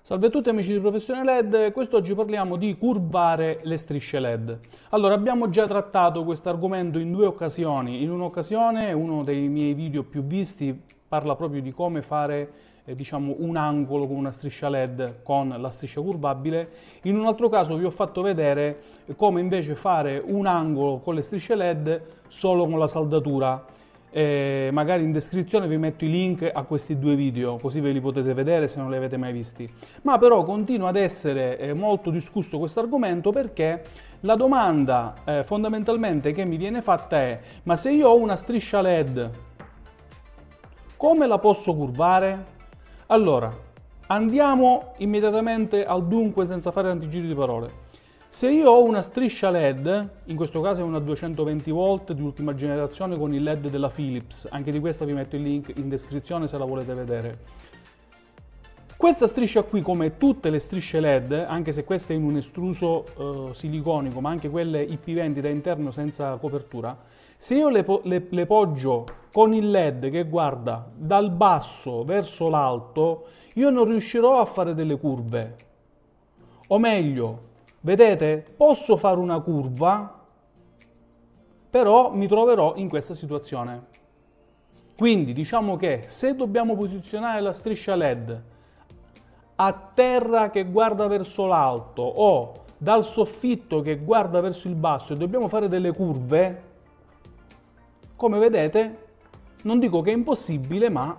Salve a tutti amici di Professione LED, quest'oggi parliamo di curvare le strisce LED. Allora, abbiamo già trattato questo argomento in due occasioni. In un'occasione, uno dei miei video più visti parla proprio di come fare diciamo, un angolo con una striscia LED con la striscia curvabile. In un altro caso vi ho fatto vedere come invece fare un angolo con le strisce LED solo con la saldatura. Magari in descrizione vi metto i link a questi due video, così ve li potete vedere se non li avete mai visti. Ma però continua ad essere molto discusso questo argomento perché la domanda fondamentalmente che mi viene fatta è: ma se io ho una striscia LED, come la posso curvare? Allora, andiamo immediatamente al dunque senza fare tanti giri di parole. Se io ho una striscia LED, in questo caso è una 220 volt di ultima generazione con il LED della Philips, anche di questa vi metto il link in descrizione se la volete vedere. Questa striscia qui, come tutte le strisce LED, anche se questa è in un estruso siliconico, ma anche quelle IP20 da interno senza copertura, se io le poggio con il LED che guarda dal basso verso l'alto, io non riuscirò a fare delle curve. O meglio, vedete, posso fare una curva, però mi troverò in questa situazione. Quindi diciamo che se dobbiamo posizionare la striscia LED a terra che guarda verso l'alto o dal soffitto che guarda verso il basso e dobbiamo fare delle curve, come vedete, non dico che è impossibile, ma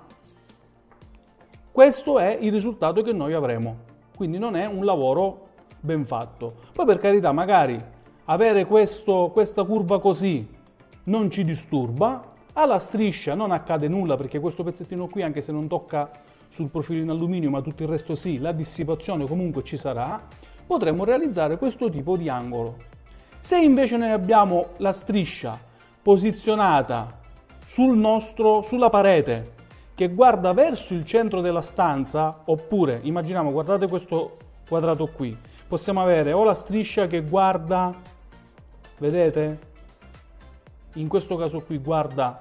questo è il risultato che noi avremo. Quindi non è un lavoro ben fatto. Poi per carità, magari avere questa curva così non ci disturba, alla striscia non accade nulla perché questo pezzettino qui, anche se non tocca sul profilo in alluminio ma tutto il resto sì, la dissipazione comunque ci sarà, potremmo realizzare questo tipo di angolo. Se invece noi abbiamo la striscia posizionata sulla parete che guarda verso il centro della stanza, oppure immaginiamo, guardate questo quadrato qui, possiamo avere o la striscia che guarda, vedete? In questo caso qui guarda,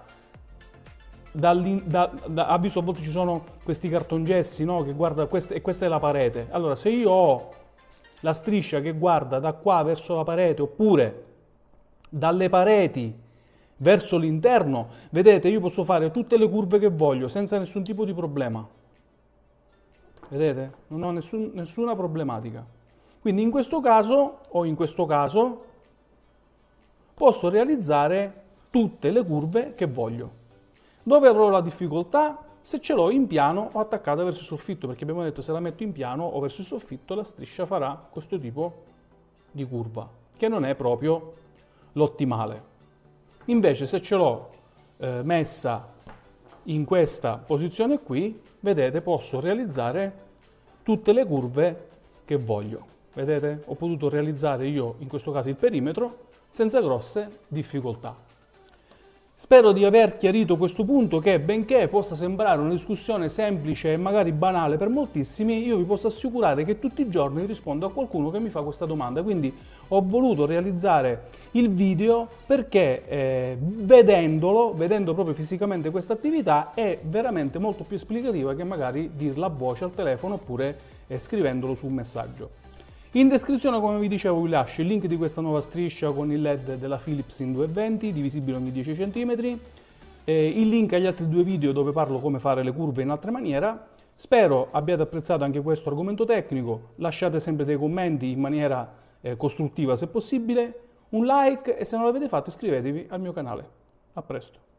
avviso a volte ci sono questi cartongessi, no? Che guarda, e questa è la parete. Allora, se io ho la striscia che guarda da qua verso la parete, oppure dalle pareti verso l'interno, vedete, io posso fare tutte le curve che voglio senza nessun tipo di problema. Vedete? Non ho nessuna problematica. Quindi in questo caso o in questo caso posso realizzare tutte le curve che voglio. Dove avrò la difficoltà? Se ce l'ho in piano o attaccata verso il soffitto, perché abbiamo detto se la metto in piano o verso il soffitto la striscia farà questo tipo di curva, che non è proprio l'ottimale. Invece se ce l'ho messa in questa posizione qui, vedete, posso realizzare tutte le curve che voglio. Vedete? Ho potuto realizzare io, in questo caso, il perimetro senza grosse difficoltà. Spero di aver chiarito questo punto che, benché possa sembrare una discussione semplice e magari banale per moltissimi, io vi posso assicurare che tutti i giorni rispondo a qualcuno che mi fa questa domanda. Quindi ho voluto realizzare il video perché vedendo proprio fisicamente questa attività è veramente molto più esplicativa che magari dirla a voce al telefono oppure scrivendolo su un messaggio. In descrizione, come vi dicevo, vi lascio il link di questa nuova striscia con il LED della Philips in 220, divisibile ogni 10 cm, il link agli altri due video dove parlo come fare le curve in altra maniera. Spero abbiate apprezzato anche questo argomento tecnico, lasciate sempre dei commenti in maniera costruttiva se possibile, un like e se non l'avete fatto iscrivetevi al mio canale. A presto!